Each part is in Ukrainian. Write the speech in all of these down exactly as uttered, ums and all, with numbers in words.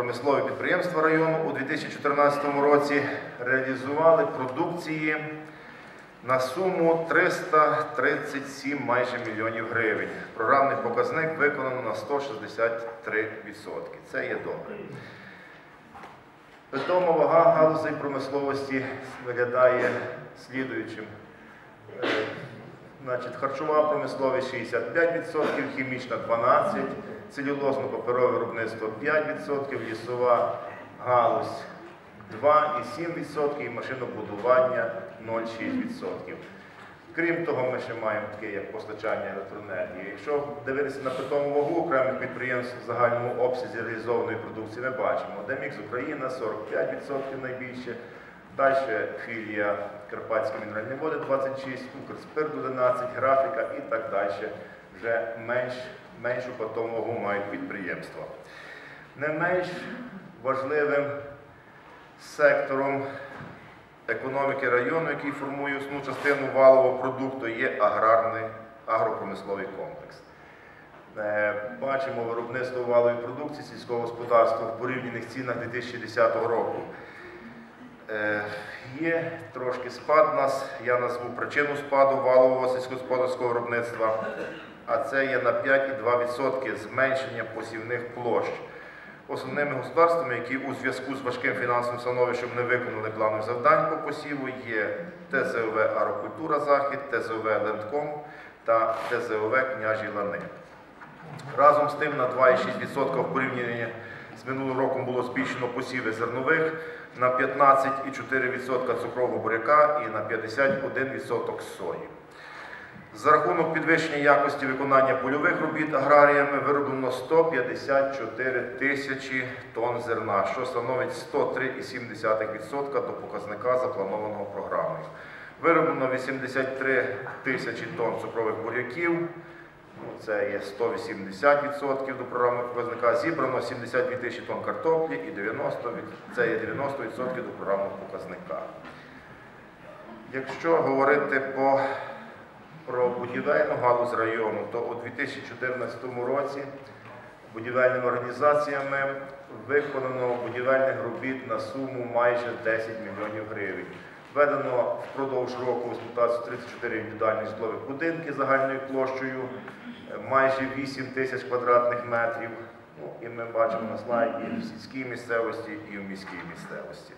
агропромислові підприємства району у дві тисячі чотирнадцятому році реалізували продукції на суму триста тридцять сім майже мільйонів гривень. Програмний показник виконано на сто шістдесят три відсотки. Це є добре. Питома вага галузей промисловості виглядає слідуючим. Значить, харчова промисловість шістдесят п'ять відсотків, хімічна дванадцять відсотків, целюлозно-паперове виробництво п'ять відсотків, лісова галузь два і сім відсотків і машинобудування нуль цілих шість відсотків. Крім того, ми ще маємо таке, як постачання електроенергії. Якщо дивитися на питому вагу окремих підприємств в загальному обсязі реалізованої продукції, ми бачимо, Демікс Україна сорок п'ять відсотків найбільше, далі філія Карпатські мінеральні води двадцять шість відсотків, Укрспирт одинадцять відсотків, графіка і так далі. Вже менш, меншу питому вагу мають підприємства. Не менш важливим сектором економіки району, який формує основну частину валового продукту, є аграрний агропромисловий комплекс. Бачимо виробництво валової продукції сільського господарства в порівняних цінах дві тисячі десятого року. Є трошки спад у нас, я назву причину спаду валового сільськогосподарського виробництва, а це є на п'ять цілих два відсотки зменшення посівних площ. Основними господарствами, які у зв'язку з важким фінансовим становищем не виконали планових завдань по посіву, є Т З О В «Агрокультура Захід», Т З О В «Лендком» та Т З О В «Княжі Лани». Разом з тим на два цілих шість відсотка в порівнянні з минулим роком було збільшено посіви зернових, на п'ятнадцять цілих чотири відсотка цукрового буряка і на п'ятдесят один відсоток сої. За рахунок підвищення якості виконання польових робіт аграріями вироблено сто п'ятдесят чотири тисячі тонн зерна, що становить сто три цілих сім десятих відсотка до показника, запланованого програмою. Вироблено вісімдесят три тисячі тонн цукрових буряків, це є сто вісімдесят відсотків до програмного показника, зібрано сімдесят дві тисячі тонн картоплі і дев'яносто відсотків, це є дев'яносто відсотків до програмного показника. Якщо говорити по про будівельну галузь району, то у дві тисячі чотирнадцятому році будівельними організаціями виконано будівельних робіт на суму майже десять мільйонів гривень. Введено впродовж року в експлуатацію тридцять чотири індивідуальні житлові будинки загальною площею майже вісім тисяч квадратних метрів. Ну, і ми бачимо на слайді і в сільській місцевості, і в міській місцевості.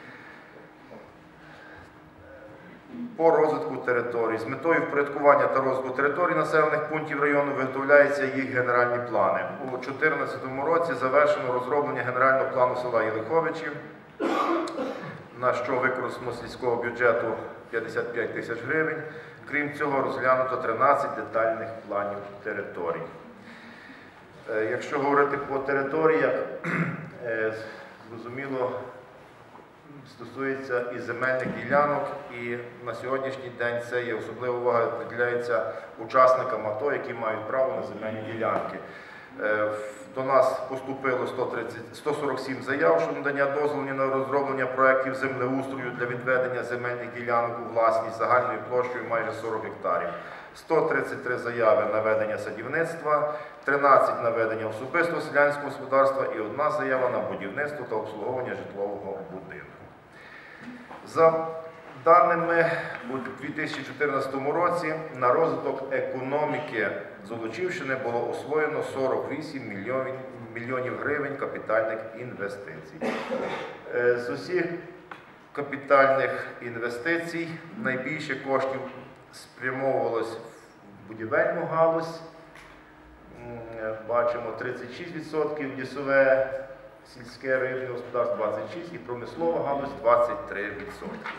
По розвитку територій. З метою впорядкування та розвитку територій населених пунктів району виготовляються їх генеральні плани. У дві тисячі чотирнадцятому році завершено розроблення генерального плану села Єлиховичі, на що використано з сільського бюджету п'ятдесят п'ять тисяч гривень. Крім цього, розглянуто тринадцять детальних планів територій. Якщо говорити по територіях, зрозуміло, стосується і земельних ділянок, і на сьогоднішній день це є особлива увага приділяється учасникам АТО, які мають право на земельні ділянки. До нас поступило сто сорок сім заяв щодо надання дозволу на розроблення проєктів землеустрою для відведення земельних ділянок у власність загальною площею майже сорок гектарів. сто тридцять три заяви на ведення садівництва, тринадцять на ведення особистого селянського господарства і одна заява на будівництво та обслуговування житлового будинку. За даними у дві тисячі чотирнадцятому році на розвиток економіки Золочівщини було освоєно сорок вісім мільйонів гривень капітальних інвестицій. З усіх капітальних інвестицій найбільше коштів спрямовувалось в будівельну галузь, бачимо тридцять шість відсотків, лісове, сільське рибне господарство двадцять шість відсотків і промислова галузь двадцять три відсотки.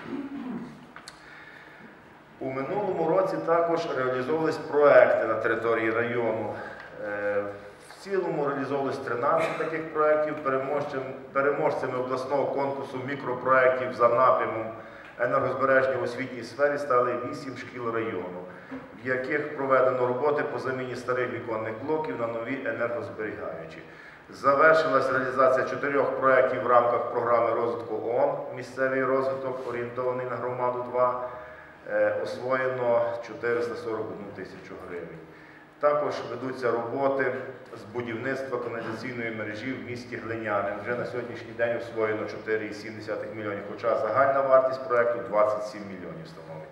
У минулому році також реалізовувались проекти на території району. В цілому реалізовувалось тринадцять таких проєктів. Переможцями обласного конкурсу мікропроєктів за напрямом енергозбереження в освітній сфері стали вісім шкіл району, в яких проведено роботи по заміні старих віконних блоків на нові енергозберігаючі. Завершилась реалізація чотирьох проєктів в рамках програми розвитку ООН «Місцевий розвиток, орієнтований на громаду два». Освоєно чотириста сорок одну тисячу гривень. Також ведуться роботи з будівництва каналізаційної мережі в місті Глиняне. Вже на сьогоднішній день освоєно чотири цілих сім десятих мільйонів, хоча загальна вартість проєкту двадцять сім мільйонів становить.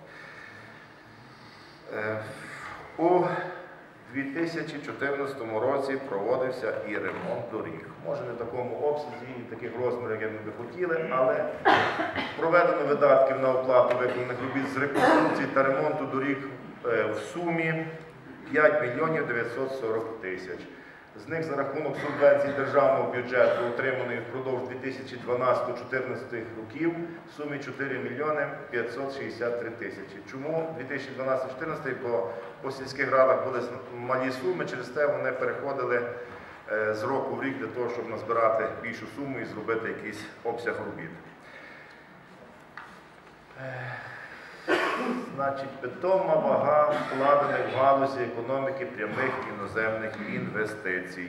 У дві тисячі чотирнадцятому році проводився і ремонт доріг. Може не в такому обсязі і таких розмірах, як ми би хотіли, але проведено видатків на оплату виконаних робіт з реконструкції та ремонту доріг в сумі п'ять мільйонів дев'ятсот сорок тисяч. З них за рахунок субвенцій державного бюджету, отриманої впродовж дві тисячі дванадцятого - дві тисячі чотирнадцятого років, в сумі чотири мільйони п'ятсот шістдесят три тисячі. Чому дві тисячі дванадцятий - дві тисячі чотирнадцятий? Бо по сільських радах були малі суми, через те вони переходили з року в рік для того, щоб назбирати більшу суму і зробити якийсь обсяг робіт. Значить, питома вага вкладених в галузі економіки прямих іноземних інвестицій.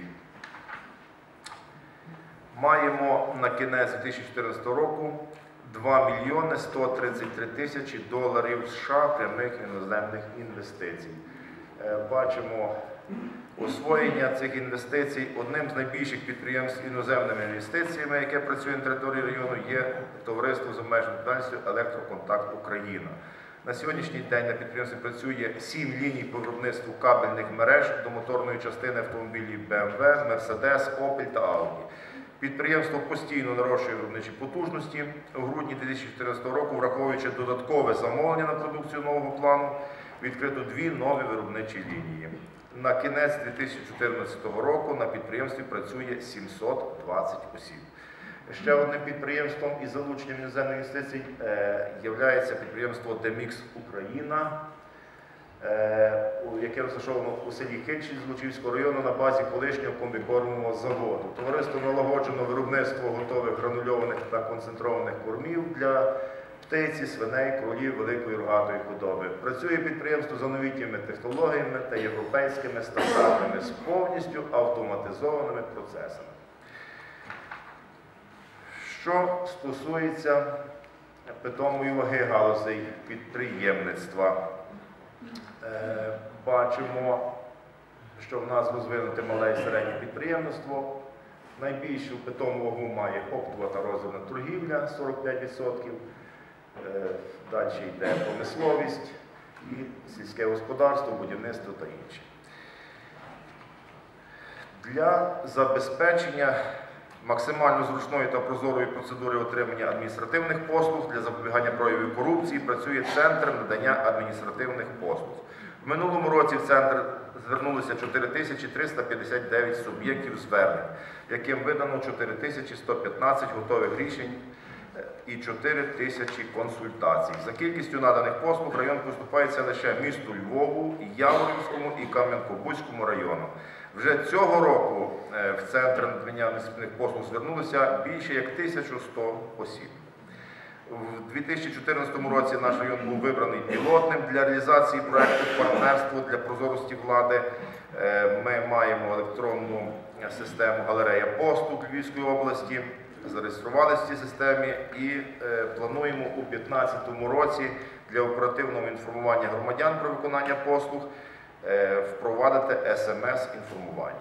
Маємо на кінець дві тисячі чотирнадцятого року два мільйони сто тридцять три тисячі доларів США прямих іноземних інвестицій. Бачимо освоєння цих інвестицій. Одним з найбільших підприємств іноземними інвестиціями, яке працює на території району, є товариство з обмеженою відповідальністю «Електроконтакт Україна». На сьогоднішній день на підприємстві працює сім ліній по виробництву кабельних мереж до моторної частини автомобілів Бе Ем Ве, Мерседес, Опель та Ауді. Підприємство постійно нарощує виробничі потужності. У грудні дві тисячі чотирнадцятого року, враховуючи додаткове замовлення на продукцію нового плану, відкрито дві нові виробничі лінії. На кінець дві тисячі чотирнадцятого року на підприємстві працює сімсот двадцять осіб. Ще одним підприємством із залученням іноземних інвестицій є підприємство Демікс Україна, е, яке розташовано у селі Хитчі Злочівського району на базі колишнього комбікормового заводу. Товариство налагоджено виробництво готових гранульованих та концентрованих кормів для птиці, свиней, кролів, великої рогатої худоби. Працює підприємство за новітніми технологіями та європейськими стандартами з повністю автоматизованими процесами. Що стосується питомої ваги галузей підприємництва, бачимо, що в нас розвинуте мале і середнє підприємництво. Найбільшу питому вагу має оптова та роздрібна торгівля – сорок п'ять відсотків. Далі йде промисловість і сільське господарство, будівництво та інші. Для забезпечення максимально зручної та прозорої процедури отримання адміністративних послуг для запобігання проявів корупції працює Центр надання адміністративних послуг. В минулому році в Центр звернулося чотири тисячі триста п'ятдесят дев'ять суб'єктів звернень, яким видано чотири тисячі сто п'ятнадцять готових рішень і чотири тисячі консультацій. За кількістю наданих послуг район поступається лише місту Львову, Яворівському і Кам'янко-Бузькому районам. Вже цього року в Центр надання адміністративних послуг звернулося більше як тисяча сто осіб. У дві тисячі чотирнадцятому році наш район був вибраний пілотним для реалізації проєкту «Партнерство для прозорості влади». Ми маємо електронну систему «Галерея послуг» Львівської області, зареєструвалися в цій системі і плануємо у дві тисячі п'ятнадцятому році для оперативного інформування громадян про виконання послуг впровадити ес ем ес-інформування.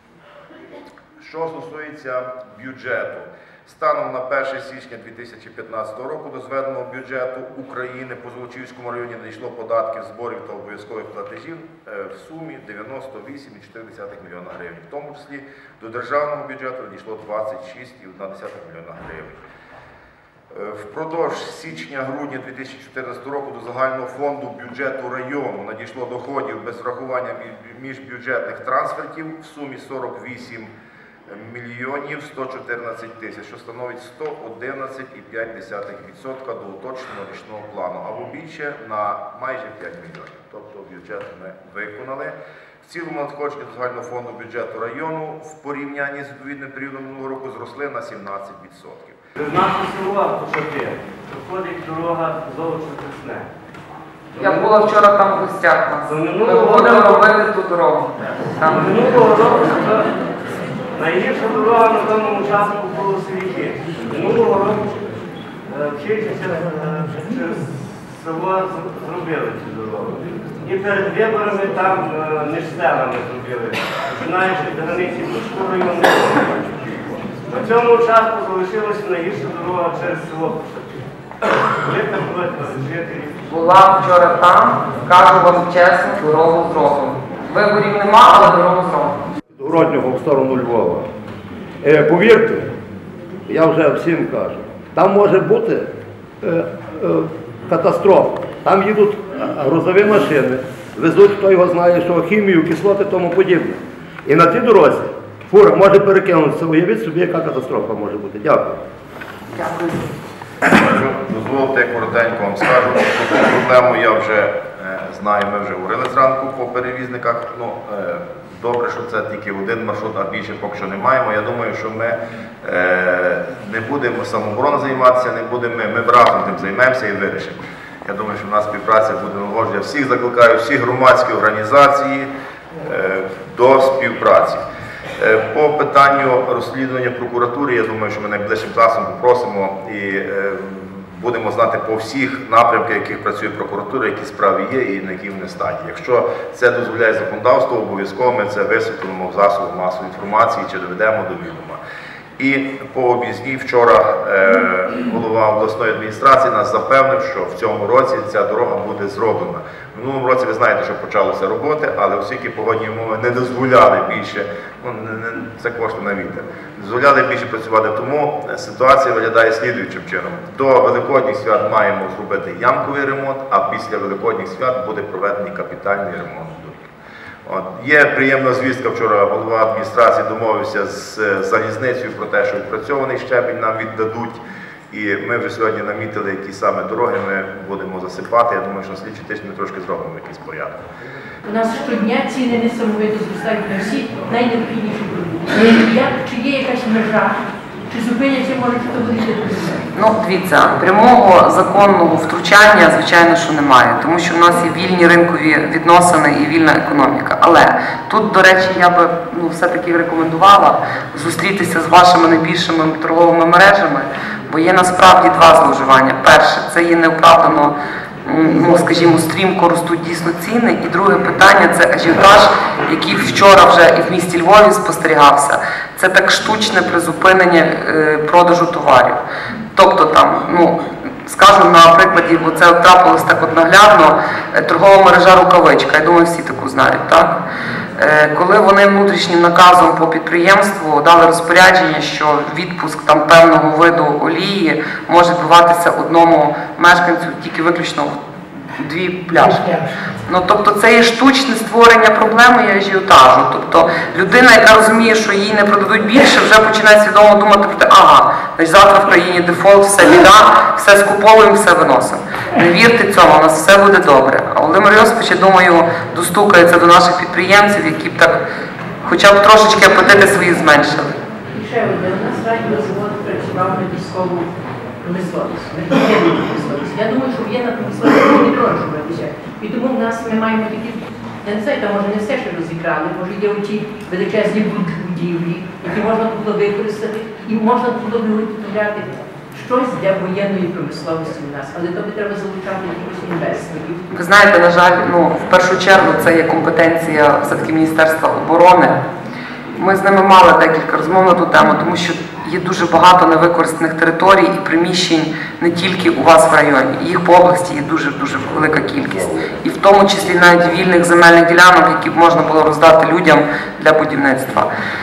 Що стосується бюджету. Станом на перше січня дві тисячі п'ятнадцятого року до зведеного бюджету України по Золочівському районі надійшло податків, зборів та обов'язкових платежів в сумі дев'яносто вісім цілих чотири десятих мільйона гривень. В тому числі до державного бюджету надійшло двадцять шість цілих одна десята мільйона гривень. Впродовж січня-грудня дві тисячі чотирнадцятого року до загального фонду бюджету району надійшло доходів без врахування міжбюджетних трансфертів в сумі сорок вісім мільйонів сто чотирнадцять тисяч, що становить сто одинадцять цілих п'ять десятих відсотка до уточненого річного плану, або більше на майже п'ять мільйонів. Тобто бюджет ми виконали. В цілому надходження до загального фонду бюджету району в порівнянні з відповідним періодом минулого року зросли на сімнадцять відсотків. В наше село Автошапи проходить дорога Золоче-Кресне. Я була вчора там в гостях. Ми будемо робити ту дорогу. Минулого року найгірша дорога на даному участку було селі. Минулого року вчитися село зробили цю дорогу. І перед виборами там е, між селами зробили, починаючи від границі Бузького району. На цьому участку залишилася найгірша дорога через село Кушаки. Є там жителі. Була вчора там, кажу вам чесно, дорогу зроблено. Виборів нема, але дорогу зроблено. Городнього в сторону Львова. Е, повірте, я вже всім кажу, там може бути е, е, катастрофа. Там їдуть грузові машини, везуть, хто його знає, що хімію, кислоти і тому подібне. І на цій дорозі фура може перекинутися. Уявіть собі, яка катастрофа може бути. Дякую. Дякую. Дозвольте, я коротенько вам скажу, що цю проблему я вже е, знаю, ми вже говорили зранку по перевізниках. Ну, е, добре, що це тільки один маршрут, а більше поки що не маємо. Я думаю, що ми е, не будемо самообороною займатися, не будемо ми, ми разом тим займемося і вирішимо. Я думаю, що в нас співпраця буде налагоджена. Всіх закликаю, всі громадські організації е, до співпраці. По питанню розслідування прокуратури, я думаю, що ми найближчим часом попросимо і е, будемо знати по всіх напрямках, яких працює прокуратура, які справи є і на якій вони стадії. Якщо це дозволяє законодавство, обов'язково ми це висвітлимо в засобах масової інформації чи доведемо до відома. І по об'їзній вчора е, голова обласної адміністрації нас запевнив, що в цьому році ця дорога буде зроблена. В минулому році ви знаєте, що почалися роботи, але оскільки погодні умови не дозволяли більше, ну не, не, це кошти на вітер, не дозволяли більше працювати, тому ситуація виглядає слідуючим чином. До Великодніх свят маємо зробити ямковий ремонт, а після Великодніх свят буде проведений капітальний ремонт. От. Є приємна звістка, вчора голова адміністрації домовився з залізницею про те, що відпрацьований щебінь нам віддадуть. І ми вже сьогодні намітили, які саме дороги ми будемо засипати. Я думаю, що на слідчий тиждень ми трошки зробимо якийсь порядок. У нас щодня ціни несамовито зростають на всі найнеобхідніші продукти. Чи є якась межа? Чи зупиняться, може, хто буде йти? Ну, дивіться, прямого законного втручання, звичайно, що немає, тому що в нас є вільні ринкові відносини і вільна економіка. Але тут, до речі, я би ну, все-таки рекомендувала зустрітися з вашими найбільшими торговими мережами, бо є насправді два зловживання. Перше, це є неоправдано, ну, скажімо, стрімко ростуть дійсно ціни. І друге питання – це ажіотаж, який вчора вже і в місті Львові спостерігався. Це так штучне призупинення е, продажу товарів. Тобто там, ну, скажу на прикладі, бо це трапилось так от наглядно, е, торгова мережа «Рукавичка», я думаю, всі таку знають, так? Е, коли вони внутрішнім наказом по підприємству дали розпорядження, що відпуск там певного виду олії може відбуватися одному мешканцю тільки виключно дві пляшки. Ну, тобто це є штучне створення проблеми і ажіотажу. Тобто людина, яка розуміє, що їй не продадуть більше, вже починає свідомо думати про те, ага, значить завтра в країні дефолт, все біда, все скуповуємо, все виносимо. Не вірте цьому, у нас все буде добре. А Володимир Йосипович, я думаю, достукається до наших підприємців, які б так хоча б трошечки апетити свої зменшили. І ще одне, у нас радіозавод працював на військову промисловість, на воєнну промисловість. Я думаю, що воєнна промисловість не продовжуватися. І тому в нас ми маємо такі, я не знаю, там може не все ще розіграли, може є оті величезні будівлі, які можна було використати, і можна було виготовляти щось для воєнної промисловості у нас. Але то би треба залучати якихось інвесторів. Ви знаєте, на жаль, ну, в першу чергу це є компетенція все-таки Міністерства оборони. Ми з ними мали декілька розмов на ту тему, тому що є дуже багато невикористаних територій і приміщень не тільки у вас в районі. Їх по області є дуже-дуже велика кількість. І в тому числі навіть вільних земельних ділянок, які б можна було роздати людям для будівництва.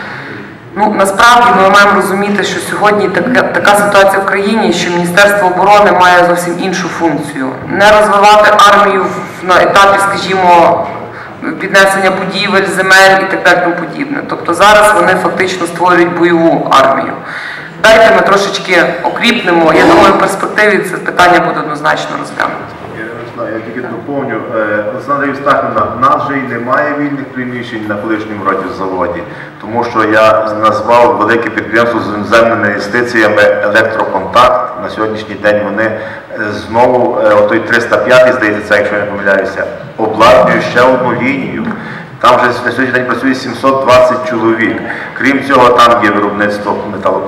Ну, насправді ми маємо розуміти, що сьогодні така, така ситуація в країні, що Міністерство оборони має зовсім іншу функцію. Не розвивати армію на етапі, скажімо, піднесення будівель, земель і так далі тому подібне. Тобто зараз вони фактично створюють бойову армію. Дайте ми трошечки окріпнемо, я думаю, в перспективі це питання буде однозначно розглянуто. Я не знаю, я тільки доповню. Олександра Євстахівна, в нас же й немає вільних приміщень на колишньому радіозаводі, тому що я назвав велике підприємство з іноземними інвестиціями «Електроконтакт». На сьогоднішній день вони знову, отой триста п'ятий, здається, це, якщо я не помиляюся, обладнують ще одну лінію. Там вже на сьогоднішній день працює сімсот двадцять чоловік. Крім цього, там є виробництво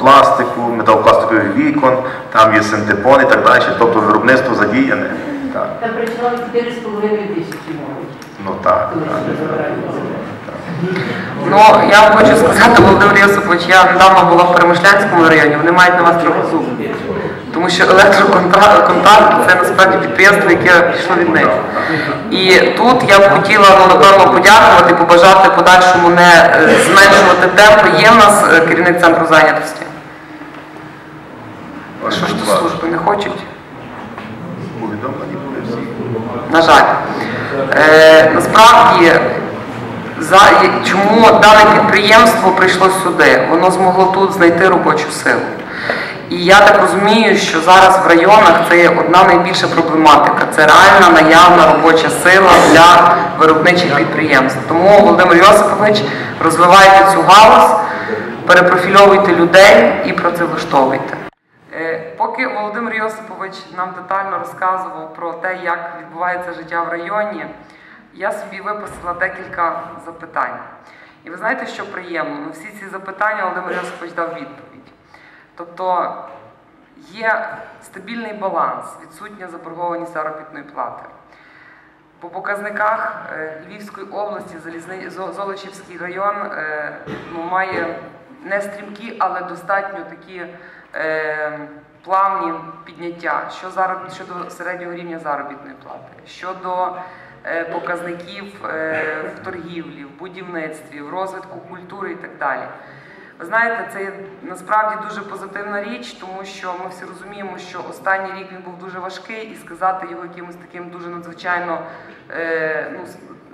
металопластику, металопластикових вікон, там є синтепон і так далі. Тобто виробництво задіяне. Так. Там працювали чотири з половиною тисячі молоді. Ну так. Коли так. сюди забирають землю. Ну, я вам хочу сказати, Володимир Йосипович, я недавно була в Перемишлянському районі, вони мають на вас трохи зуб. Тому що електроконтакт – це насправді підприємство, яке пішло від них. І тут я б хотіла, ну, напевно, подякувати, побажати подальшому не е, зменшувати темпи. Є в нас е, керівник центру зайнятості? Що ж то служби не хочуть? Повідомлені були всі. На жаль. Е, насправді, за, чому дане підприємство прийшло сюди? Воно змогло тут знайти робочу силу. І я так розумію, що зараз в районах це є одна найбільша проблематика. Це реальна наявна робоча сила для виробничих підприємств. Тому, Володимир Йосипович, розвивайте цю галузь, перепрофільовуйте людей і працевлаштовуйте. Е, Поки Володимир Йосипович нам детально розказував про те, як відбувається життя в районі, я собі виписала декілька запитань. І ви знаєте, що приємно? На всі ці запитання Володимир Йосипович дав відповідь. Тобто є стабільний баланс, відсутня заборгованість заробітної плати. По показниках Львівської області Залізни... Золочівський район е, ну, має не стрімкі, але достатньо такі е, плавні підняття що зароб... щодо середнього рівня заробітної плати, щодо е, показників е, в торгівлі, в будівництві, в розвитку культури і так далі. Ви знаєте, це насправді дуже позитивна річ, тому що ми всі розуміємо, що останній рік він був дуже важкий, і сказати його якимось таким дуже надзвичайно, е, ну,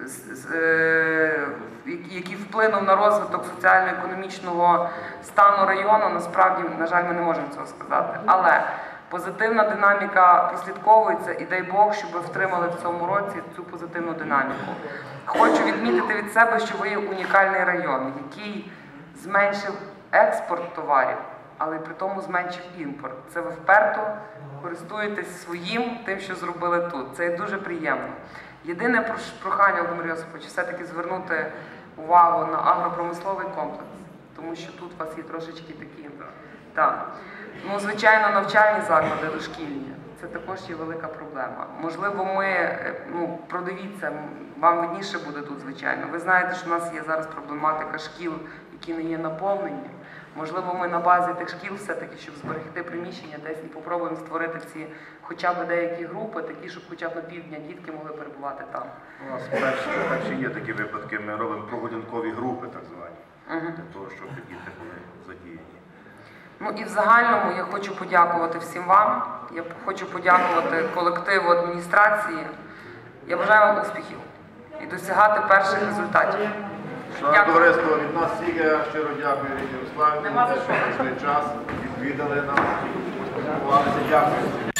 е, який вплинув на розвиток соціально-економічного стану району, насправді, на жаль, ми не можемо цього сказати. Але позитивна динаміка прослідковується, і дай Бог, щоб ви втримали в цьому році цю позитивну динаміку. Хочу відмітити від себе, що ви є унікальний район, який зменшив експорт товарів, але при тому зменшив імпорт. Це ви вперто користуєтесь своїм, тим, що зробили тут. Це є дуже приємно. Єдине прохання, Володимир Йосипович, все-таки звернути увагу на агропромисловий комплекс, тому що тут у вас є трошечки такі. Так. Ну, звичайно, навчальні заклади дошкільні. Це також є велика проблема. Можливо, ми, ну, продивіться, вам видніше буде тут, звичайно. Ви знаєте, що в нас є зараз проблематика шкіл, які не є наповнені. Можливо, ми на базі тих шкіл все-таки, щоб зберегти приміщення десь і попробуємо створити ці хоча б деякі групи, такі, щоб хоча б на півдня дітки могли перебувати там. У нас перші, перші є такі випадки, ми робимо прогулянкові групи, так звані, Угу. для того, щоб діти були задіяні. Ну і в загальному я хочу подякувати всім вам, я хочу подякувати колективу адміністрації. Я бажаю вам успіхів і досягати перших результатів. Шановне товариство, від нас всіх я щиро дякую Ярославі, Нема за що що. знайшли час, відвідали нас, поспілкувалися. Дякую.